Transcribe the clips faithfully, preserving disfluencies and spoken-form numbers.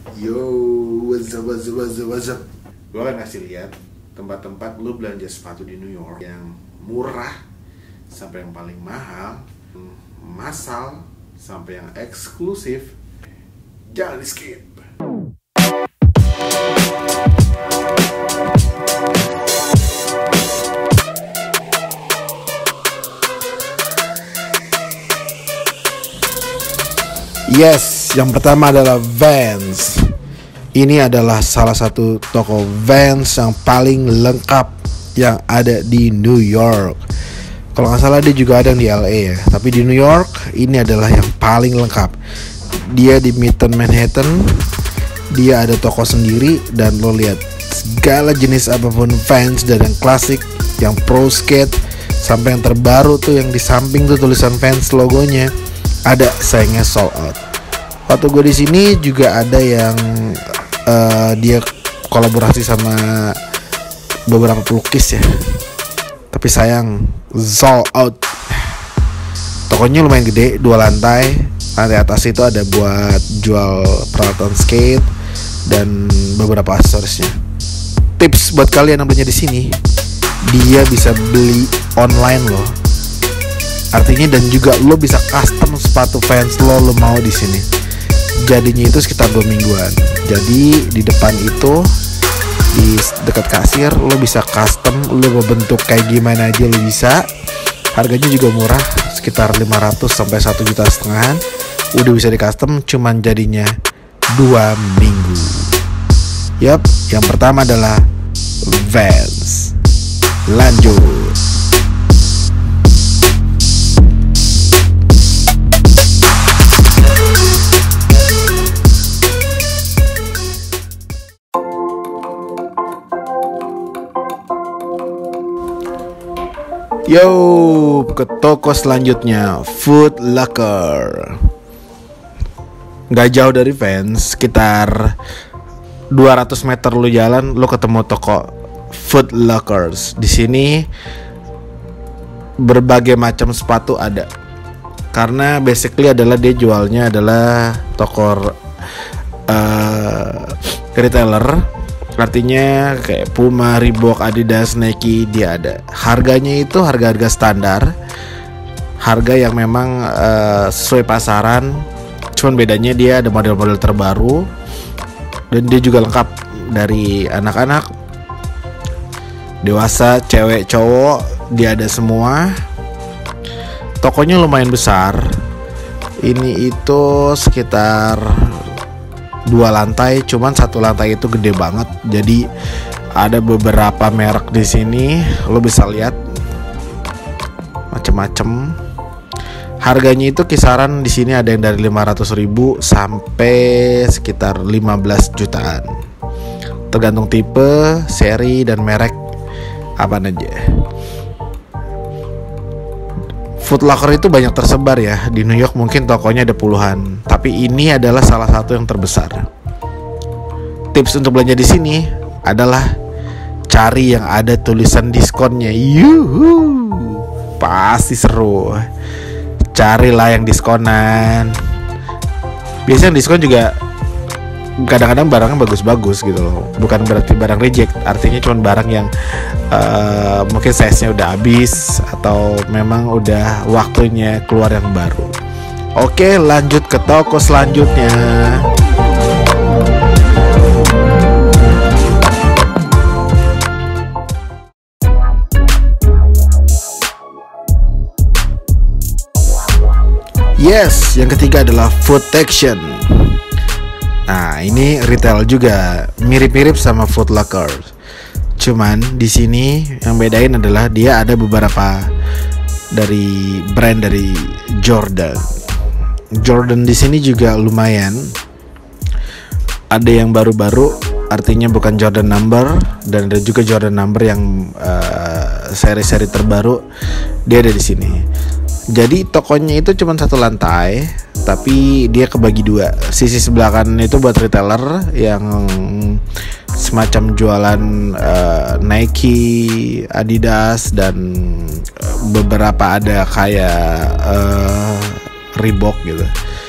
Yo, what's up, what's up, what's up, what's up. Gue akan ngasih lihat tempat-tempat lu belanja sepatu di New York yang murah sampai yang paling mahal, massal sampai yang eksklusif. Jangan di skip. Yes, yang pertama adalah Vans. Ini adalah salah satu toko Vans yang paling lengkap yang ada di New York. Kalau nggak salah dia juga ada di L A ya, tapi di New York ini adalah yang paling lengkap. Dia di Midtown Manhattan. Dia ada toko sendiri dan lo lihat segala jenis apapun Vans, dari yang klasik, yang pro skate, sampai yang terbaru tuh yang di samping tuh tulisan Vans logonya. Ada, sayangnya sold out. Waktu gue di sini juga ada yang uh, dia kolaborasi sama beberapa pelukis ya, tapi sayang sold out. Tokonya lumayan gede, dua lantai. Lantai atas itu ada buat jual peralatan skate dan beberapa aksesorisnya. Tips buat kalian yang belanja di sini, dia bisa beli online loh. Artinya dan juga lo bisa custom sepatu Vans lo lo mau di sini. Jadinya itu sekitar dua mingguan. Jadi di depan itu di dekat kasir lo bisa custom, lo mau bentuk kayak gimana aja lo bisa. Harganya juga murah, sekitar lima ratus sampai satu juta setengahan. Udah bisa di custom, cuman jadinya dua minggu. Yap, yang pertama adalah Vans. Lanjut. Yo, ke toko selanjutnya, Foot Locker. Gak jauh dari Vans, sekitar dua ratus meter lu jalan, lu ketemu toko Foot Lockers. Di sini berbagai macam sepatu ada. Karena basically adalah dia jualnya adalah toko uh, retailer. Artinya kayak Puma, Reebok, Adidas, Nike dia ada. Harganya itu harga-harga standar, harga yang memang uh, sesuai pasaran. Cuman bedanya dia ada model-model terbaru dan dia juga lengkap dari anak-anak, dewasa, cewek, cowok, dia ada semua. Tokonya lumayan besar. Ini itu sekitar dua lantai, cuman satu lantai itu gede banget. Jadi ada beberapa merek di sini, lo bisa lihat macem-macem. Harganya itu kisaran di sini ada yang dari lima ratus ribu sampai sekitar lima belas jutaan. Tergantung tipe, seri dan merek apa aja. Foot Locker itu banyak tersebar ya di New York, mungkin tokonya ada puluhan, tapi ini adalah salah satu yang terbesar. Tips untuk belanja di sini adalah cari yang ada tulisan diskonnya. Yuhu, pasti seru. Carilah yang diskonan. Biasanya diskon juga kadang-kadang barangnya bagus-bagus gitu loh. Bukan berarti barang reject, artinya cuma barang yang uh, mungkin size-nya udah habis atau memang udah waktunya keluar yang baru. Oke, lanjut ke toko selanjutnya. Yes, yang ketiga adalah Footaction. Nah, ini retail juga, mirip-mirip sama Foot Locker. Cuman di sini yang bedain adalah dia ada beberapa dari brand dari Jordan. Jordan di sini juga lumayan. Ada yang baru-baru, artinya bukan Jordan number, dan ada juga Jordan number yang uh, seri-seri terbaru. Dia ada di sini. Jadi tokonya itu cuma satu lantai, tapi dia kebagi dua. Sisi sebelah kanan itu buat retailer yang semacam jualan uh, Nike, Adidas, dan beberapa ada kayak uh, Reebok gitu.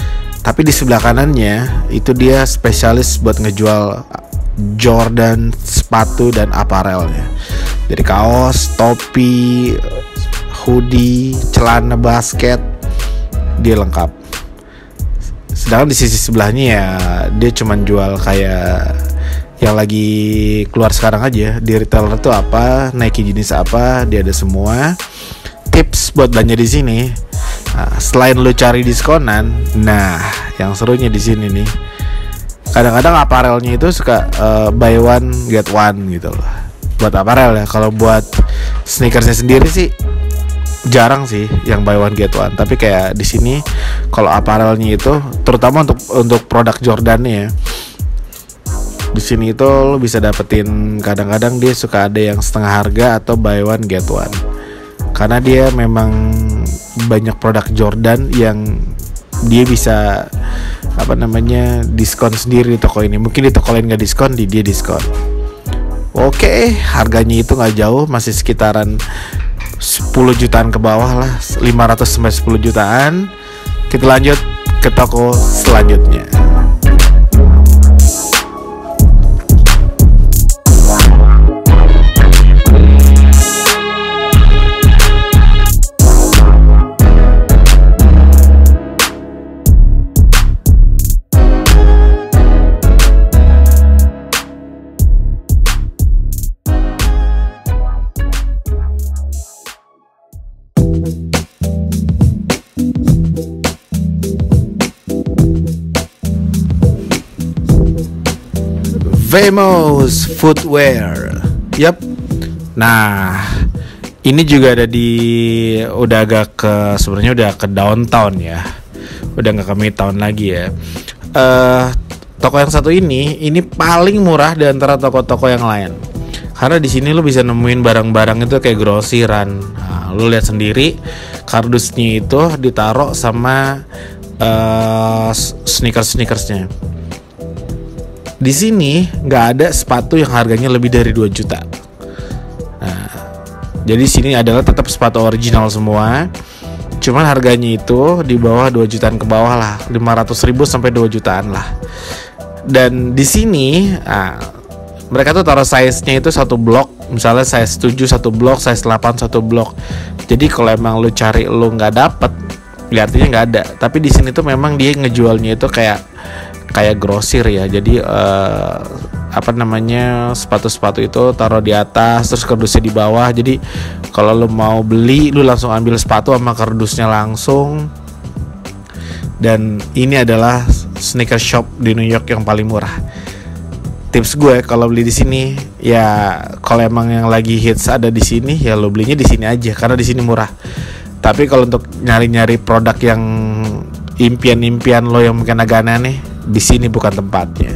Tapi di sebelah kanannya itu dia spesialis buat ngejual Jordan sepatu dan aparelnya. Dari kaos, topi, hoodie, celana basket, dia lengkap. Sedangkan di sisi sebelahnya ya dia cuman jual kayak yang lagi keluar sekarang aja. Di retailer tuh apa, Nike jenis apa, dia ada semua. Tips buat belanja di sini, nah, selain lu cari diskonan, nah yang serunya di sini nih, kadang-kadang aparelnya itu suka uh, buy one get one gitu loh. Buat aparel ya. Kalau buat sneakersnya sendiri sih jarang sih yang buy one get one. Tapi kayak di sini kalau aparelnya itu, terutama untuk untuk produk Jordan-nya ya, di sini itu lo bisa dapetin, kadang-kadang dia suka ada yang setengah harga atau buy one get one. Karena dia memang banyak produk Jordan yang dia bisa apa namanya diskon sendiri di toko ini. Mungkin di toko lain nggak diskon, di dia diskon. Oke, harganya itu nggak jauh, masih sekitaran sepuluh jutaan ke bawah lah, lima ratus sampai sepuluh jutaan. Kita lanjut ke toko selanjutnya. Famous Footwear. Yap. Nah, ini juga ada di, udah agak ke, sebenarnya udah ke downtown ya. Udah nggak ke midtown lagi ya. Uh, toko yang satu ini, ini paling murah di antara toko-toko yang lain. Karena di sini lu bisa nemuin barang-barang itu kayak grosiran. Nah, lu lihat sendiri, kardusnya itu ditaruh sama uh, sneakers-sneakersnya. Di sini nggak ada sepatu yang harganya lebih dari dua juta. Nah, jadi sini adalah tetap sepatu original semua. Cuman harganya itu di bawah dua jutaan ke bawah lah, lima ratus ribu sampai dua jutaan lah. Dan di sini, nah, mereka tuh taruh size-nya itu satu blok. Misalnya size tujuh satu blok, size delapan satu blok. Jadi kalau emang lu cari lu nggak dapet, ya artinya nggak ada. Tapi di sini tuh memang dia ngejualnya itu kayak kayak grosir ya. Jadi uh, apa namanya, sepatu-sepatu itu taruh di atas, terus kardusnya di bawah. Jadi kalau lu mau beli, lu langsung ambil sepatu sama kardusnya langsung. Dan ini adalah sneaker shop di New York yang paling murah. Tips gue kalau beli di sini ya, kalau emang yang lagi hits ada di sini ya lo belinya di sini aja karena di sini murah. Tapi kalau untuk nyari-nyari produk yang impian-impian lo yang mungkin agak aneh, di sini bukan tempatnya.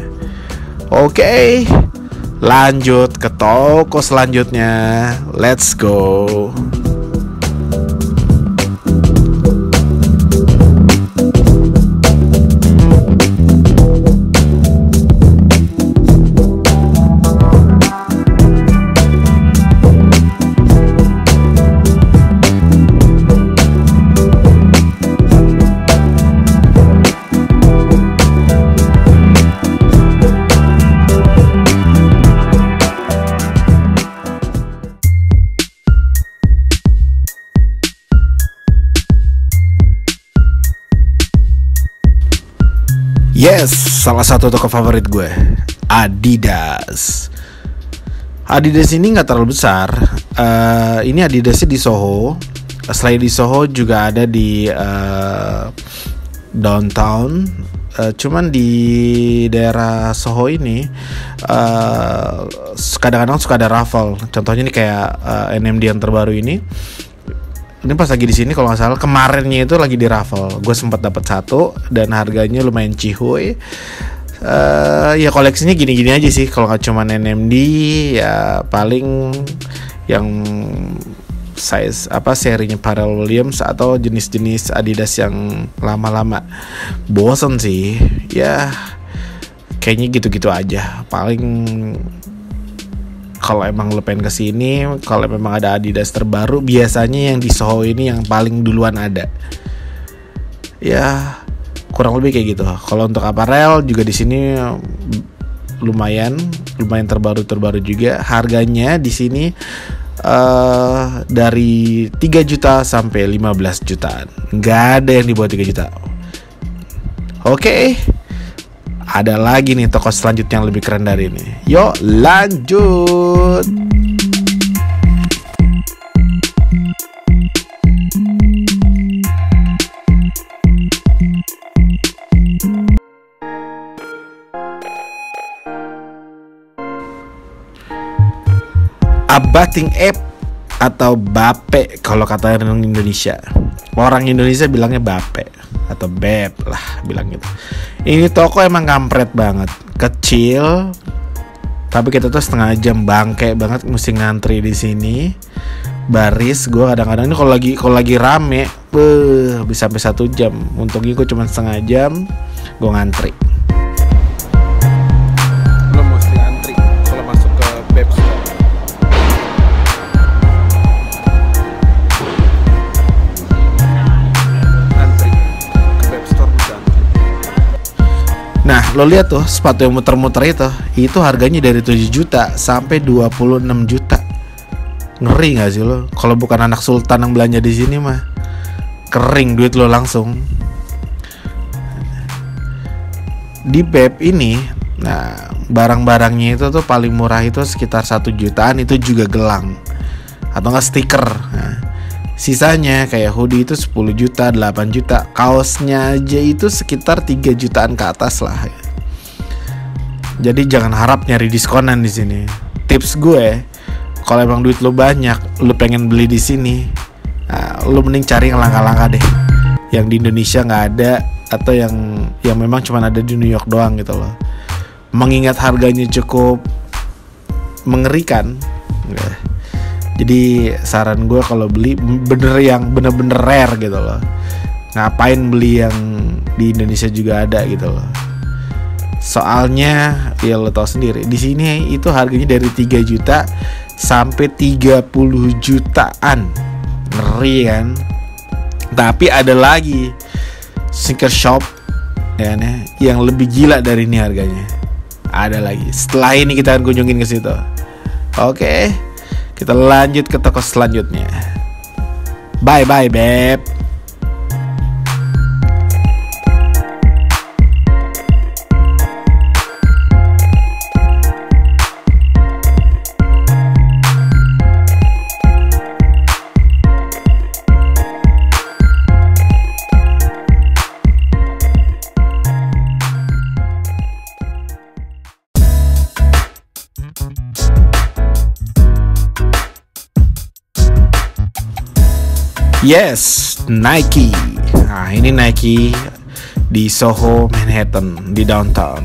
Oke, lanjut ke toko selanjutnya. Let's go. Yes, salah satu toko favorit gue, Adidas. Adidas ini nggak terlalu besar. Uh, ini Adidasnya di Soho. Selain di Soho juga ada di uh, downtown. Uh, cuman di daerah Soho ini uh, kadang-kadang suka ada raffle. Contohnya nih kayak uh, N M D yang terbaru ini. Ini pas lagi di sini kalau nggak salah kemarinnya itu lagi di raffle. Gue sempat dapat satu dan harganya lumayan cihuy. Uh, ya koleksinya gini-gini aja sih. Kalau nggak cuma N M D ya paling yang size apa serinya Pharrell Williams atau jenis-jenis Adidas yang lama-lama. Bosen sih. Ya kayaknya gitu-gitu aja. Paling kalau emang lo pengen kesini, kalau memang ada Adidas terbaru, biasanya yang di Soho ini yang paling duluan ada. Ya, kurang lebih kayak gitu. Kalau untuk aparel juga di sini lumayan, lumayan terbaru-terbaru juga. Harganya di sini uh, dari tiga juta sampai lima belas jutaan. Nggak ada yang di bawah tiga juta. Oke. Okay. Ada lagi nih toko selanjutnya yang lebih keren dari ini. Yuk lanjut. Bathing ape atau bape kalau kata orang Indonesia. Orang Indonesia bilangnya bape atau beb lah bilang gitu. Ini toko emang kampret banget, kecil, tapi kita tuh setengah jam bangke banget mesti ngantri di sini. Baris gue kadang-kadang ini kalau lagi kalau lagi rame, beuh, bisa sampai satu jam. Untungnya gue cuma setengah jam, gue ngantri. Lo mesti ngantri kalau masuk ke Beb Store. Nah, lo lihat tuh sepatu yang muter-muter itu, itu harganya dari tujuh juta sampai dua puluh enam juta. Ngeri nggak sih lo? Kalau bukan anak sultan yang belanja di sini mah kering duit lo langsung. Di Beb ini, nah barang-barangnya itu tuh paling murah itu sekitar satu jutaan, itu juga gelang atau nggak stiker. Nah, sisanya kayak hoodie itu sepuluh juta, delapan juta. Kaosnya aja itu sekitar tiga jutaan ke atas lah. Jadi jangan harap nyari diskonan di sini. Tips gue, kalau emang duit lo banyak, lo pengen beli di sini, nah, lo mending cari yang langka-langka deh, yang di Indonesia nggak ada atau yang yang memang cuma ada di New York doang gitu loh. Mengingat harganya cukup mengerikan. Jadi saran gue kalau beli bener yang bener-bener rare gitu loh. Ngapain beli yang di Indonesia juga ada gitu loh. Soalnya ya lo tau sendiri, di sini itu harganya dari tiga juta sampai tiga puluh jutaan. Ngeri kan? Tapi ada lagi sneaker shop ya nih, yang lebih gila dari ini harganya. Ada lagi. Setelah ini kita akan kunjungin ke situ. Oke. Okay. Kita lanjut ke toko selanjutnya. Bye bye Beb. Yes, Nike. Nah, ini Nike di Soho, Manhattan, di downtown.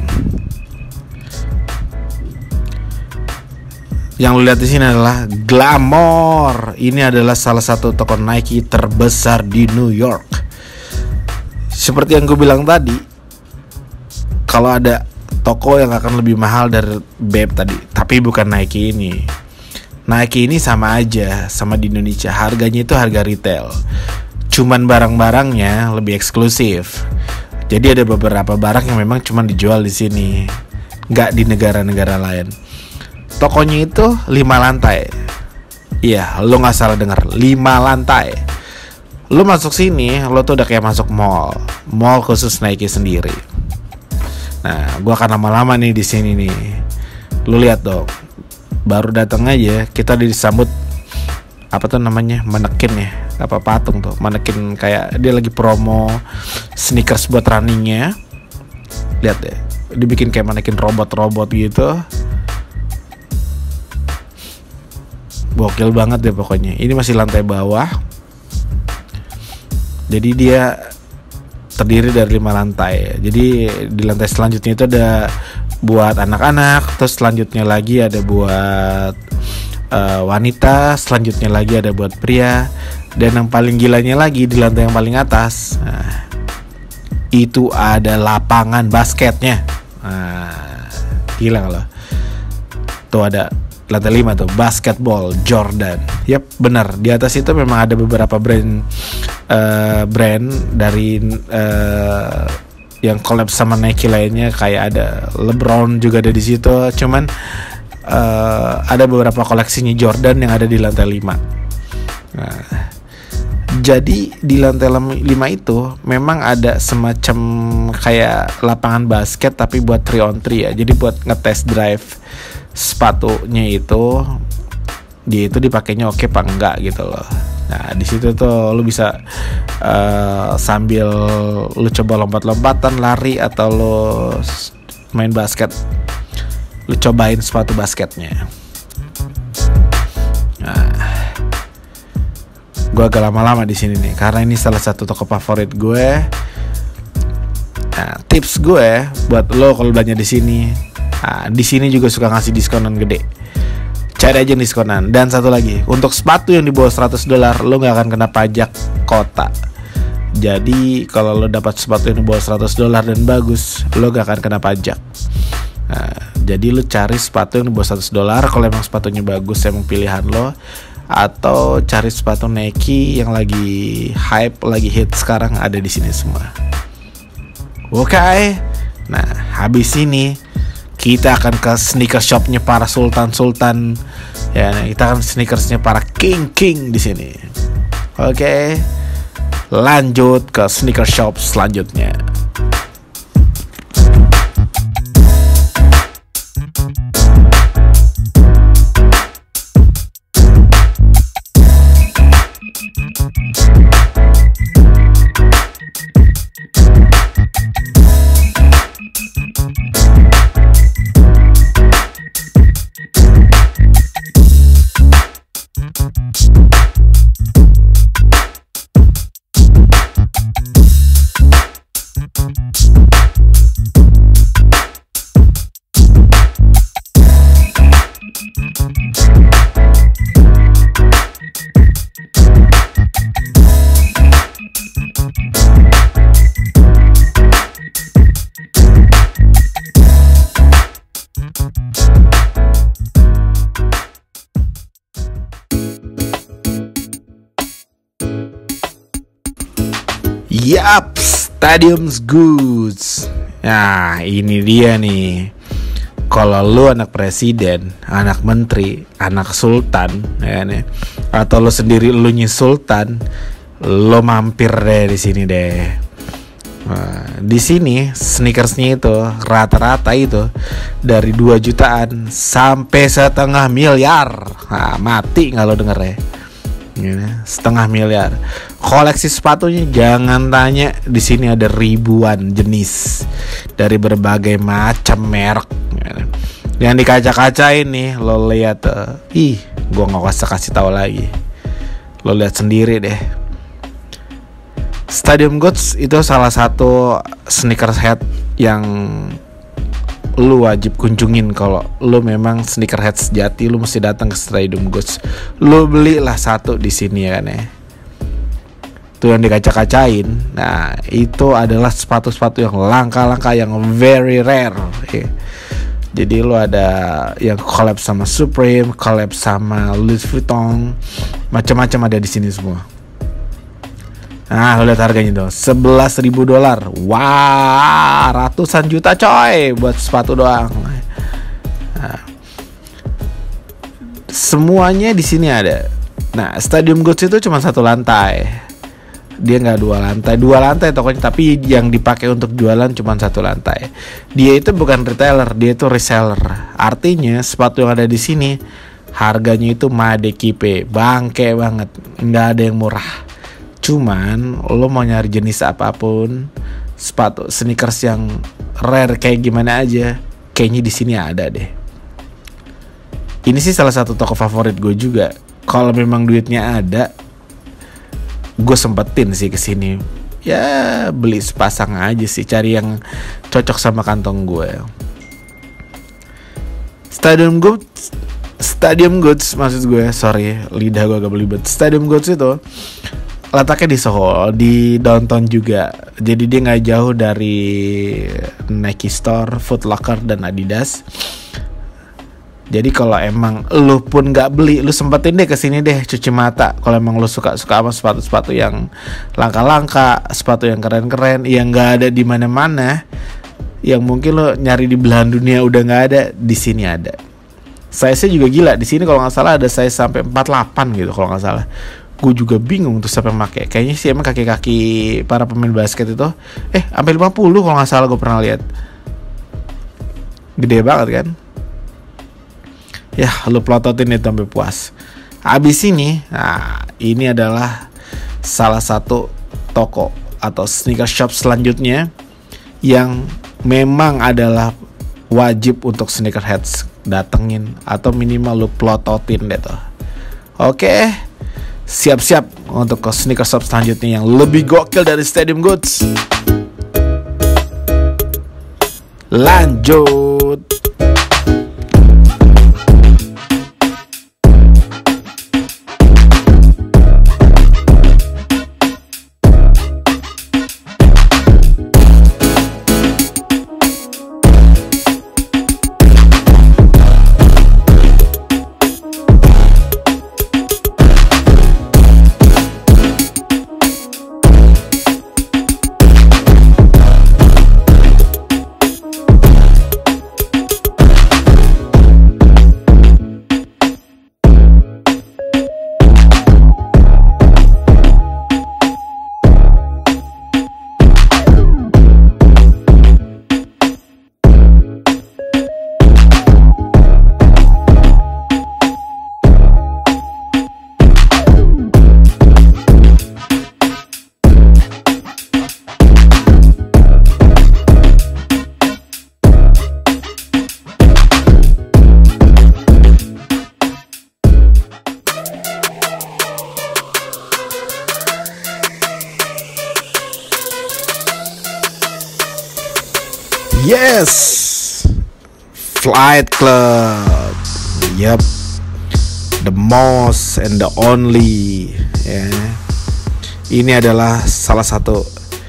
Yang lu lihat di sini adalah Glamour. Ini adalah salah satu toko Nike terbesar di New York. Seperti yang gue bilang tadi, kalau ada toko yang akan lebih mahal dari Beb tadi, tapi bukan Nike ini. Nike ini sama aja sama di Indonesia, harganya itu harga retail, cuman barang-barangnya lebih eksklusif. Jadi ada beberapa barang yang memang cuma dijual di sini, nggak di negara-negara lain. Tokonya itu lima lantai. Iya, lo nggak salah dengar, lima lantai. Lo masuk sini, lo tuh udah kayak masuk mall, mall khusus Nike sendiri. Nah, gua akan lama-lama nih di sini nih. Lo lihat dong. Baru datang aja kita disambut apa tuh namanya, manekin ya, apa patung tuh, manekin kayak dia lagi promo sneakers buat runningnya. Lihat deh, dibikin kayak manekin robot-robot gitu. Gokil banget deh pokoknya. Ini masih lantai bawah, jadi dia terdiri dari lima lantai. Jadi di lantai selanjutnya itu ada buat anak-anak, terus selanjutnya lagi ada buat uh, wanita, selanjutnya lagi ada buat pria, dan yang paling gilanya lagi di lantai yang paling atas, nah, itu ada lapangan basketnya. Nah, gila kalau tuh ada lantai lima tuh, basketball Jordan. Yap, benar. Di atas itu memang ada beberapa brand uh, brand dari uh, yang collab sama Nike lainnya, kayak ada LeBron juga ada di situ. Cuman uh, ada beberapa koleksinya Jordan yang ada di lantai lima. Nah, jadi di lantai lima itu memang ada semacam kayak lapangan basket tapi buat three on three ya. Jadi buat ngetes drive sepatunya itu, dia itu dipakainya oke apa enggak gitu loh. Nah di situ tuh lu bisa uh, sambil lu coba lompat-lompatan, lari, atau lu main basket, lu cobain sepatu basketnya. Nah, gue agak lama-lama di sini nih karena ini salah satu toko favorit gue. Nah, tips gue buat lo kalau belanja di sini, nah, di sini juga suka ngasih diskonan gede. Cari aja diskonan. Dan satu lagi, untuk sepatu yang di bawah seratus dolar lo gak akan kena pajak kota. Jadi kalau lo dapat sepatu yang di bawah seratus dolar dan bagus, lo gak akan kena pajak. Nah, jadi lo cari sepatu yang di bawah seratus dolar kalau emang sepatunya bagus, emang pilihan lo. Atau cari sepatu Nike yang lagi hype, lagi hit sekarang, ada di sini semua. Oke. Okay. Nah, habis ini kita akan ke sneaker shopnya para sultan-sultan. Ya, kita akan sneakersnya para king-king di sini. Oke. Okay. Lanjut ke sneaker shop selanjutnya. Yap, Stadium's Goods. Nah, ini dia nih. Kalau lu anak presiden, anak menteri, anak sultan, ya nih, atau lu sendiri lu nyi sultan, lu mampir deh di sini deh. Nah, di sini sneakersnya itu rata-rata itu dari dua jutaan sampai setengah miliar. Nah, mati nggak lo denger ya? Setengah miliar. Koleksi sepatunya jangan tanya, di sini ada ribuan jenis dari berbagai macam merek. Yang di kaca-kaca ini lo lihat, uh, ih, gua nggak usah kasih tahu lagi. Lo lihat sendiri deh. Stadium Goods itu salah satu sneakerhead yang lu wajib kunjungin. Kalau lu memang sneakerhead sejati, lu mesti datang ke Stadium Goods. Lu belilah satu di sini ya kan ya. Itu yang dikaca-kacain. Nah, itu adalah sepatu-sepatu yang langka-langka, yang very rare. Ya. Jadi lu ada yang collab sama Supreme, collab sama Louis Vuitton, macam-macam ada di sini semua. Nah, lu lihat harganya tuh, sebelas ribu dolar. Wah, ratusan juta coy buat sepatu doang. Nah, semuanya di sini ada. Nah, Stadium Goods itu cuma satu lantai. Dia nggak dua lantai, dua lantai tokonya, tapi yang dipakai untuk jualan cuma satu lantai. Dia itu bukan retailer, dia itu reseller. Artinya sepatu yang ada di sini harganya itu madekipe, bangke banget, nggak ada yang murah. Cuman lo mau nyari jenis apapun, sepatu sneakers yang rare kayak gimana aja, kayaknya di sini ada deh. Ini sih salah satu toko favorit gue juga. Kalau memang duitnya ada, gue sempetin sih kesini. Ya beli sepasang aja sih, cari yang cocok sama kantong gue. Stadium Goods, Stadium Goods maksud gue, sorry lidah gue agak belibet. Stadium Goods itu letaknya di Soho, di downtown juga. Jadi dia nggak jauh dari Nike Store, Foot Locker dan Adidas. Jadi kalau emang lu pun nggak beli, lu sempetin deh kesini deh cuci mata. Kalau emang lu suka-suka sama sepatu-sepatu yang langka-langka, sepatu yang keren-keren, yang nggak ada di mana-mana, yang mungkin lu nyari di belahan dunia udah nggak ada, di sini ada. Size-nya juga gila. Di sini kalau nggak salah ada size sampai empat puluh delapan gitu kalau nggak salah. Gue juga bingung tuh siapa yang pakai. Kayaknya sih emang kaki-kaki para pemain basket itu, eh sampai lima puluh kalau nggak salah gue pernah lihat. Gede banget kan? Ya, lu plototin itu sampai puas. Habis ini, nah ini adalah salah satu toko atau sneaker shop selanjutnya yang memang adalah wajib untuk sneakerheads datengin atau minimal lu plototin deh tuh. Oke, siap-siap untuk ke sneaker shop selanjutnya yang lebih gokil dari Stadium Goods. Lanjut. Yes, Flight Club. Yep, the most and the only. Ya, ini adalah salah satu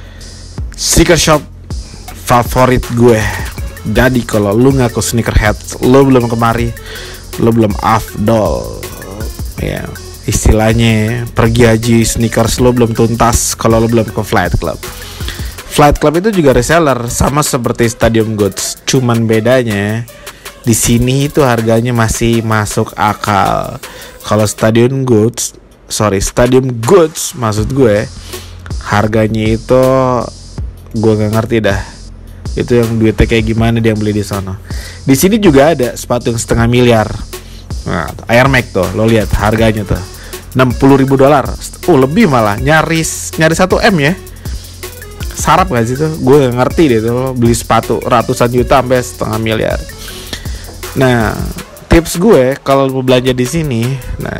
sneaker shop favorit gue. Jadi kalau lu ngaku sneakerhead, lu belum kemari, lu belum afdol. Ya, istilahnya pergi haji sneakers lu belum tuntas kalau lu belum ke Flight Club. Flight Club itu juga reseller sama seperti Stadium Goods, cuman bedanya di sini itu harganya masih masuk akal. Kalau Stadium Goods, sorry Stadium Goods maksud gue, harganya itu gue nggak ngerti dah. Itu yang duitnya kayak gimana dia yang beli di sana. Di sini juga ada sepatu yang setengah miliar. Nah, Air Max tuh, lo lihat harganya tuh enam puluh ribu dolar. Oh lebih malah, nyaris nyaris satu M ya. Sarap gak sih tuh? Gue gak ngerti deh tuh beli sepatu ratusan juta sampai setengah miliar. Nah, tips gue kalau mau belanja di sini, nah,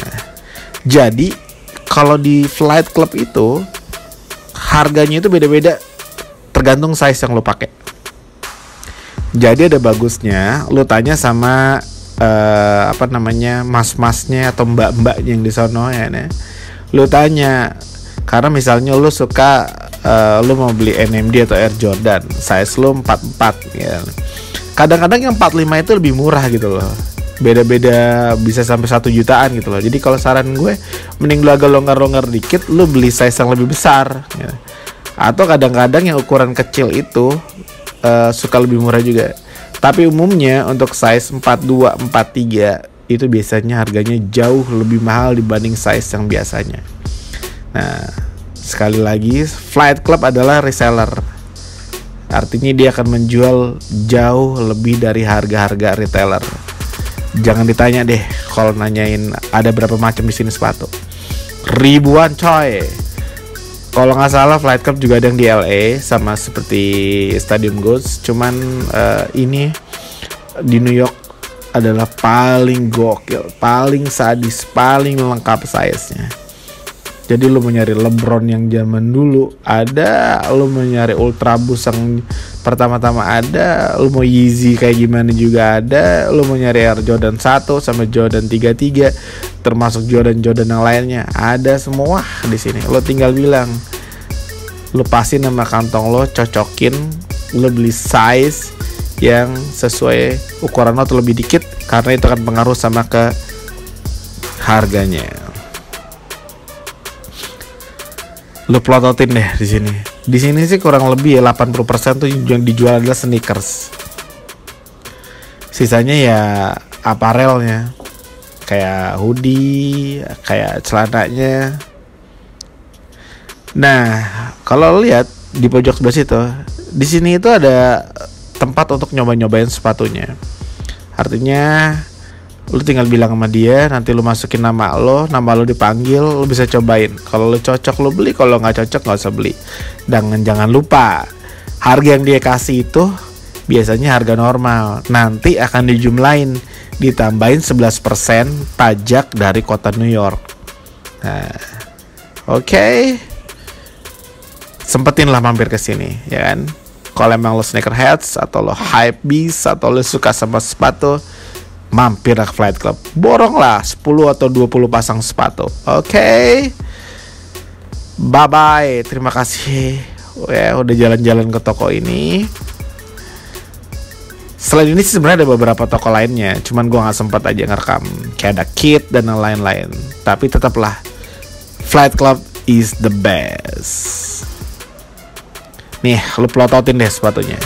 jadi kalau di Flight Club itu harganya itu beda-beda tergantung size yang lo pakai. Jadi ada bagusnya lo tanya sama uh, apa namanya mas-masnya atau mbak-mbaknya yang di sono ya, nih. Lo tanya karena misalnya lo suka Uh, lu mau beli N M D atau Air Jordan size lu empat puluh empat ya. Kadang-kadang yang empat puluh lima itu lebih murah gitu loh. Beda-beda bisa sampai satu jutaan gitu loh. Jadi kalau saran gue mending lu agak longgar-longgar dikit, lu beli size yang lebih besar ya. Atau kadang-kadang yang ukuran kecil itu uh, suka lebih murah juga. Tapi umumnya untuk size empat puluh dua, empat puluh tiga itu biasanya harganya jauh lebih mahal dibanding size yang biasanya. Nah, sekali lagi, Flight Club adalah reseller. Artinya dia akan menjual jauh lebih dari harga-harga retailer. Jangan ditanya deh kalau nanyain ada berapa macam di sini sepatu. Ribuan coy. Kalau nggak salah Flight Club juga ada yang di L A sama seperti Stadium Goods. Cuman uh, ini di New York adalah paling gokil, paling sadis, paling lengkap size-nya. Jadi lu mau nyari LeBron yang zaman dulu ada, lu mau nyari Ultra Boost yang pertama-tama ada, lu mau Yeezy kayak gimana juga ada, lu mau nyari Air Jordan satu sampai Jordan tiga puluh tiga termasuk Jordan-Jordan yang lainnya, ada semua di sini. Lu tinggal bilang, lu pasin nama kantong lo, cocokin, lu beli size yang sesuai ukuran lo atau lebih dikit, karena itu akan pengaruh sama ke harganya. Lo plototin deh di sini. Di sini sih kurang lebih ya delapan puluh persen tuh yang dijual adalah sneakers. Sisanya ya aparelnya, kayak hoodie, kayak celananya. Nah, kalau lihat di pojok sebelah situ, di sini itu ada tempat untuk nyoba-nyobain sepatunya. Artinya lu tinggal bilang sama dia, nanti lu masukin nama lo, nama lo dipanggil, lu bisa cobain. Kalau lu cocok lu beli, kalau nggak cocok nggak usah beli. Dan jangan lupa, harga yang dia kasih itu biasanya harga normal. Nanti akan dijumlahin, ditambahin sebelas persen pajak dari kota New York. Nah, oke. Okay. Sempetin lah mampir ke sini, ya kan? Kalau emang lo sneakerheads atau lo hype beast atau lo suka sama sepatu, mampir ke Flight Club. Borong lah sepuluh atau dua puluh pasang sepatu. Oke. Okay? Bye bye. Terima kasih ya udah jalan-jalan ke toko ini. Selain ini sih sebenarnya ada beberapa toko lainnya, cuman gue nggak sempat aja ngerekam. Kayak ada Kit dan lain-lain. Tapi tetaplah Flight Club is the best. Nih, lu plototin deh sepatunya.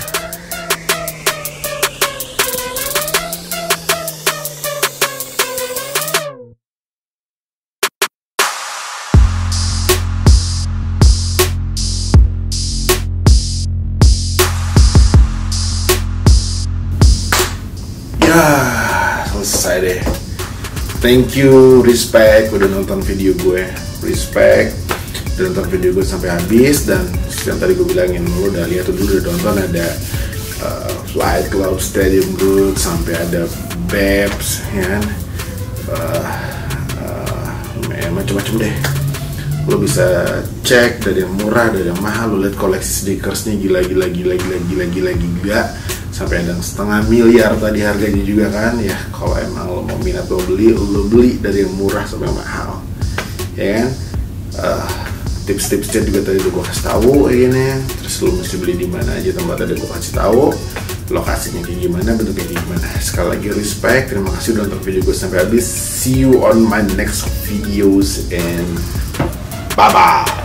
Ya, selesai deh. Thank you, respect udah nonton video gue. Respect udah nonton video gue sampai habis. Dan yang tadi gue bilangin, lu udah lihat dulu, udah nonton ada uh, Flight Club, Stadium Goods, sampai ada Babs, ya kan? Uh, uh, macam-macam deh. Lo bisa cek dari yang murah, dari yang mahal. Lo lihat koleksi sneakersnya gila gila gila gila gila gila gila. Sampai ada setengah miliar tadi harganya juga kan. Ya kalau emang lo mau minat lo beli, lo beli dari yang murah sampai yang mahal, ya kan? Uh, tips-tipsnya juga tadi udah gue kasih tahu, ya gini. Terus lo mesti beli di mana aja tempatnya udah gue kasih tahu. Lokasinya kayak gimana, bentuknya kayak gimana. Sekali lagi respect, terima kasih udah nonton video gue sampai habis. See you on my next videos and bye bye.